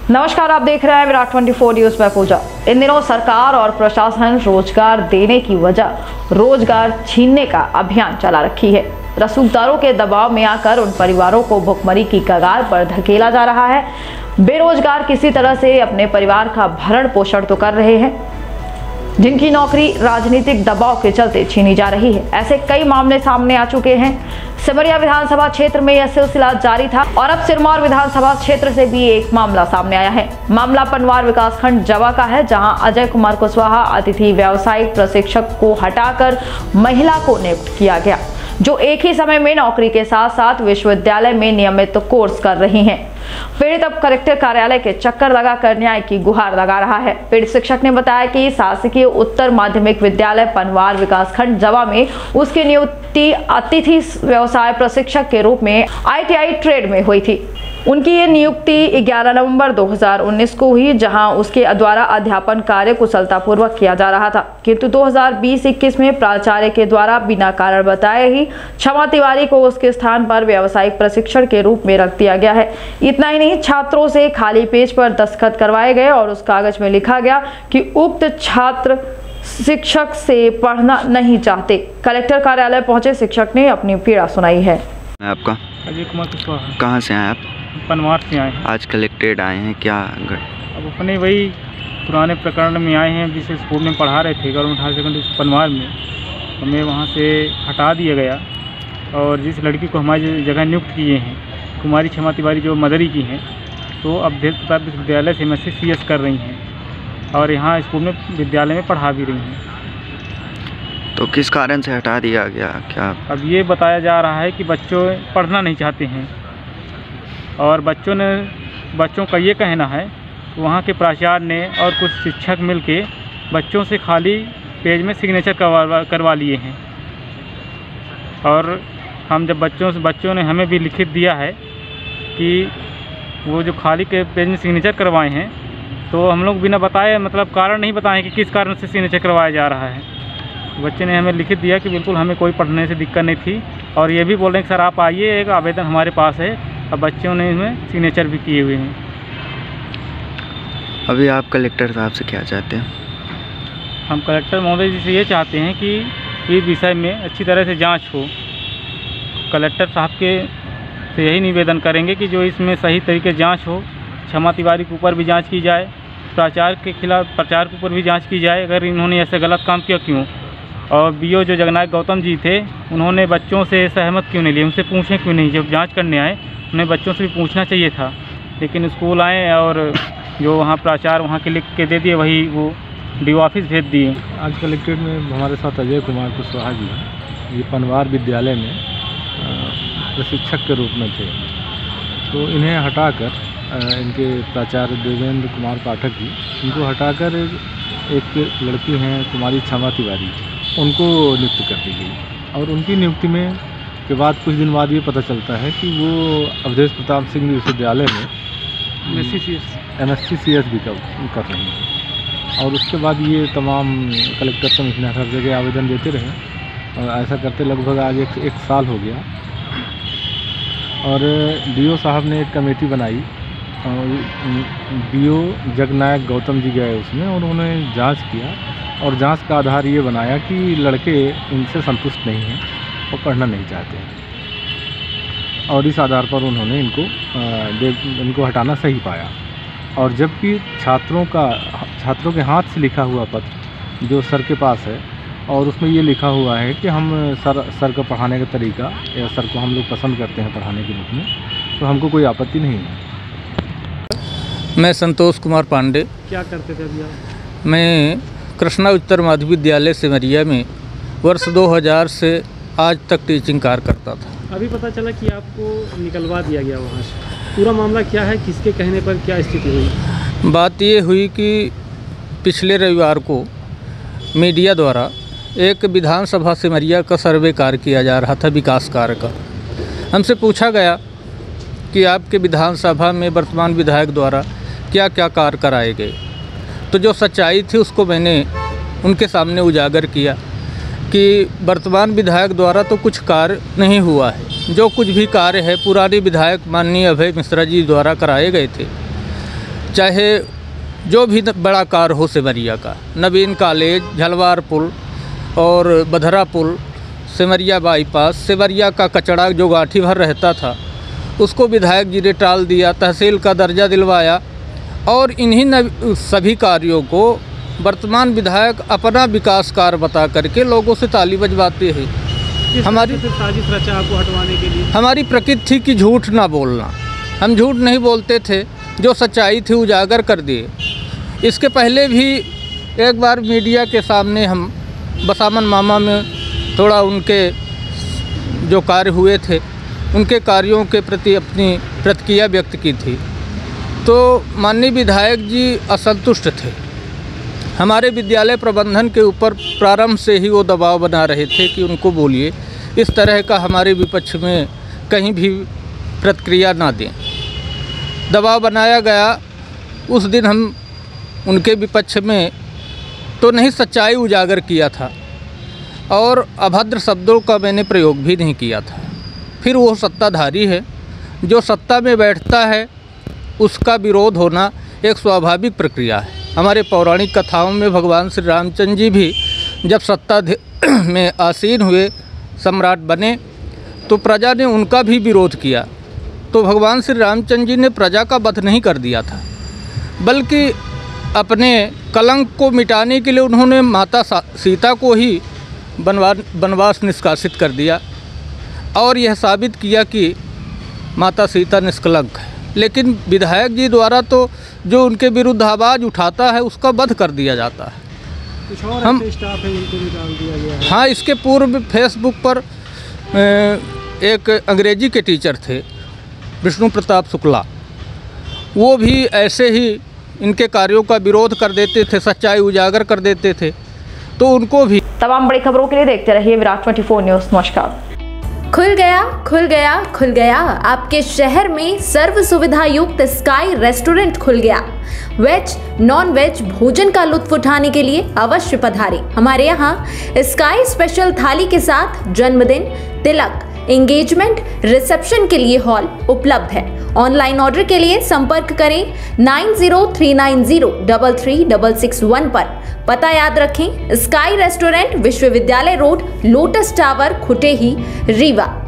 नमस्कार, आप देख रहे हैं विराट 24 न्यूज में पूजा। इन दिनों सरकार और प्रशासन रोजगार देने की वजह रोजगार छीनने का अभियान चला रखी है। रसूखदारों के दबाव में आकर उन परिवारों को भुखमरी की कगार पर धकेला जा रहा है। बेरोजगार किसी तरह से अपने परिवार का भरण पोषण तो कर रहे हैं, जिनकी नौकरी राजनीतिक दबाव के चलते छीनी जा रही है। ऐसे कई मामले सामने आ चुके हैं। सिमरिया विधानसभा क्षेत्र में यह सिलसिला जारी था और अब सिरमौर विधानसभा क्षेत्र से भी एक मामला सामने आया है। मामला पनवार विकासखंड जवा का है, जहां अजय कुमार कुशवाहा अतिथि व्यावसायिक प्रशिक्षक को हटाकर महिला को नियुक्त किया गया, जो एक ही समय में नौकरी के साथ साथ विश्वविद्यालय में नियमित कोर्स कर रही हैं। पीड़ित अब कलेक्टर कार्यालय के चक्कर लगाकर न्याय की गुहार लगा रहा है। पीड़ित शिक्षक ने बताया कि शासकीय उत्तर माध्यमिक विद्यालय पनवार विकासखंड जवा में उसकी नियुक्ति अतिथि व्यवसाय प्रशिक्षक के रूप में ITI ट्रेड में हुई थी। उनकी ये नियुक्ति 11 नवंबर 2019 को हुई, जहां उसके द्वारा अध्यापन कार्य कुशलतापूर्वक किया जा रहा था, किंतु 2020-21 में प्राचार्य के द्वारा बिना कारण बताए ही क्षमा तिवारी को उसके स्थान पर व्यावसायिक प्रशिक्षण के रूप में रख दिया गया है। इतना ही नहीं, छात्रों से खाली पेज पर दस्तखत करवाए गए और उस कागज में लिखा गया कि उक्त छात्र शिक्षक से पढ़ना नहीं चाहते। कलेक्टर कार्यालय पहुंचे शिक्षक ने अपनी पीड़ा सुनाई है। आपका? अजय कुमार कुशवाहा। कहाँ से आए आप? पनवार से आए हैं। आज कलेक्ट्रेट आए हैं, क्या? अब अपने वही पुराने प्रकरण में आए हैं, जिस स्कूल में पढ़ा रहे थे गवर्नमेंट हायर सेकेंडरी पनवार में, हमें वहाँ से हटा दिया गया और जिस लड़की को हमारी जगह नियुक्त किए हैं, कुमारी क्षमा तिवारी जो मदरी की हैं, तो अब देव प्रताप विश्वविद्यालय से MSc CS कर रही हैं और यहाँ स्कूल में विद्यालय में पढ़ा भी रही हैं। तो किस कारण से हटा दिया गया, क्या? अब ये बताया जा रहा है कि बच्चों पढ़ना नहीं चाहते हैं और बच्चों का ये कहना है कि वहाँ के प्राचार्य ने और कुछ शिक्षक मिलके बच्चों से खाली पेज में सिग्नेचर करवा लिए हैं। और हम जब बच्चों ने हमें भी लिखित दिया है कि वो जो खाली के पेज में सिग्नेचर करवाए हैं, तो हम लोग बिना बताए, मतलब कारण नहीं बताए कि किस कारण से सिग्नेचर करवाया जा रहा है। बच्चे ने हमें लिखित दिया कि बिल्कुल हमें कोई पढ़ने से दिक्कत नहीं थी और ये भी बोल रहे हैं कि सर आप आइए, एक आवेदन हमारे पास है। अब बच्चों ने इसमें सिग्नेचर भी किए हुए हैं। अभी आप कलेक्टर साहब से क्या चाहते हैं? हम कलेक्टर महोदय जी से ये चाहते हैं कि इस विषय में अच्छी तरह से जांच हो। कलेक्टर साहब के से यही निवेदन करेंगे कि जो इसमें सही तरीके से जांच हो। क्षमा तिवारी के ऊपर भी जांच की जाए, प्राचार्य के खिलाफ प्राचार्य के ऊपर भी जांच की जाए, अगर इन्होंने ऐसे गलत काम किया क्यों। और BO जो जगन्नाथ गौतम जी थे, उन्होंने बच्चों से सहमत क्यों नहीं लिए, उनसे पूछें क्यों नहीं। जब जांच करने आए उन्हें बच्चों से भी पूछना चाहिए था, लेकिन स्कूल आए और जो वहाँ प्राचार्य वहाँ के लिख के दे दिए, वही वो DO ऑफिस भेज दिए। आज कलेक्ट्रेट में हमारे साथ अजय कुमार कुशवाहा जी, ये पनवार विद्यालय में प्रशिक्षक के रूप में थे, तो इन्हें हटाकर इनके प्राचार्य देवेंद्र कुमार पाठक जी, इनको हटाकर एक लड़की हैं कुमारी क्षमा तिवारी, उनको नियुक्त कर दी गई। और उनकी नियुक्ति में के बाद कुछ दिन बाद ये पता चलता है कि वो अवधेश प्रताप सिंह विश्वविद्यालय में MSc CS भी कर रही हैं। और उसके बाद ये तमाम कलेक्टर कमिश्नर हर जगह आवेदन देते रहे और ऐसा करते लगभग आज एक साल हो गया। और DO साहब ने एक कमेटी बनाई और BO जगन्नाथ गौतम जी गए उसमें और उन्होंने जांच किया और जांच का आधार ये बनाया कि लड़के इनसे संतुष्ट नहीं हैं और पढ़ना नहीं चाहते हैं और इस आधार पर उन्होंने इनको हटाना सही पाया। और जबकि छात्रों के हाथ से लिखा हुआ पत्र जो सर के पास है और उसमें ये लिखा हुआ है कि हम सर का पढ़ाने का तरीका या सर को हम लोग पसंद करते हैं पढ़ाने के रूप में, तो हमको कोई आपत्ति नहीं है। मैं संतोष कुमार पांडे। क्या करते थे अभी आप? मैं कृष्णा उच्चतर माध्यमिक विद्यालय सिमरिया में वर्ष 2000 से आज तक टीचिंग कार्य करता था। अभी पता चला कि आपको निकलवा दिया गया वहाँ से, पूरा मामला क्या है, किसके कहने पर क्या स्थिति हुई? बात ये हुई कि पिछले रविवार को मीडिया द्वारा एक विधानसभा सिमरिया का सर्वे कार्य किया जा रहा था, विकास कार्य का। हमसे पूछा गया कि आपके विधानसभा में वर्तमान विधायक द्वारा क्या क्या कार्य कराए गए। तो जो सच्चाई थी उसको मैंने उनके सामने उजागर किया कि वर्तमान विधायक द्वारा तो कुछ कार्य नहीं हुआ है। जो कुछ भी कार्य है पुराने विधायक माननीय अभय मिश्रा जी द्वारा कराए गए थे। चाहे जो भी बड़ा कार्य हो सिमरिया का, नवीन कॉलेज, झलवार पुल और बधरा पुल, सिमरिया बाईपास, सिमरिया का कचरा जो गांठी भर रहता था उसको विधायक जी ने टाल दिया, तहसील का दर्जा दिलवाया और इन्हीं सभी कार्यों को वर्तमान विधायक अपना विकास कार्य बता करके लोगों से ताली बजवाते हैं। हमारी साजिश रचा आपको हटवाने के लिए? हमारी प्रकृति थी कि झूठ ना बोलना, हम झूठ नहीं बोलते थे, जो सच्चाई थी उजागर कर दिए। इसके पहले भी एक बार मीडिया के सामने हम बसामन मामा में थोड़ा उनके जो कार्य हुए थे उनके कार्यों के प्रति अपनी प्रतिक्रिया व्यक्त की थी, तो माननीय विधायक जी असंतुष्ट थे। हमारे विद्यालय प्रबंधन के ऊपर प्रारंभ से ही वो दबाव बना रहे थे कि उनको बोलिए इस तरह का हमारे विपक्ष में कहीं भी प्रतिक्रिया ना दें। दबाव बनाया गया। उस दिन हम उनके विपक्ष में तो नहीं सच्चाई उजागर किया था और अभद्र शब्दों का मैंने प्रयोग भी नहीं किया था। फिर वो सत्ताधारी है, जो सत्ता में बैठता है उसका विरोध होना एक स्वाभाविक प्रक्रिया है। हमारे पौराणिक कथाओं में भगवान श्री रामचंद्र जी भी जब सत्ता में आसीन हुए, सम्राट बने, तो प्रजा ने उनका भी विरोध किया। तो भगवान श्री रामचंद्र जी ने प्रजा का वध नहीं कर दिया था, बल्कि अपने कलंक को मिटाने के लिए उन्होंने माता सीता को ही वनवास निष्कासित कर दिया और यह साबित किया कि माता सीता निष्कलंक है। लेकिन विधायक जी द्वारा तो जो उनके विरुद्ध आवाज़ उठाता है उसका वध कर दिया जाता है। कुछ और हम स्टाफ है उनको निकाल दिया गया है। हाँ, इसके पूर्व फेसबुक पर एक अंग्रेजी के टीचर थे विष्णु प्रताप शुक्ला, वो भी ऐसे ही इनके कार्यों का विरोध कर देते थे, सच्चाई उजागर कर देते थे, तो उनको भी। तमाम बड़ी खबरों के लिए देखते रहिए विराट 24 न्यूज़। नमस्कार। खुल गया खुल गया खुल गया, आपके शहर में सर्व सुविधा युक्त स्काई रेस्टोरेंट खुल गया। वेज नॉन वेज भोजन का लुत्फ उठाने के लिए अवश्य पधारें। हमारे यहाँ स्काई स्पेशल थाली के साथ जन्मदिन, तिलक, एंगेजमेंट, रिसेप्शन के लिए हॉल उपलब्ध है। ऑनलाइन ऑर्डर के लिए संपर्क करें 9039033661 पर। पता याद रखें, स्काई रेस्टोरेंट, विश्वविद्यालय road, lotus tower, Khutehi, Rewa.